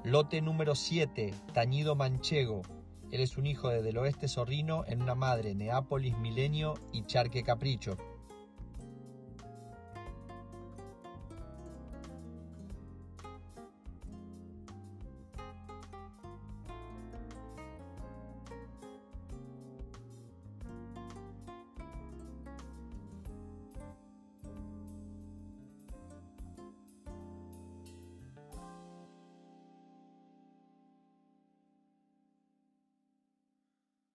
Lote número 7, Tañido Manchego. Él es un hijo de Del Oeste Zorrino en una madre, Neápolis, Milenio y Charque Capricho.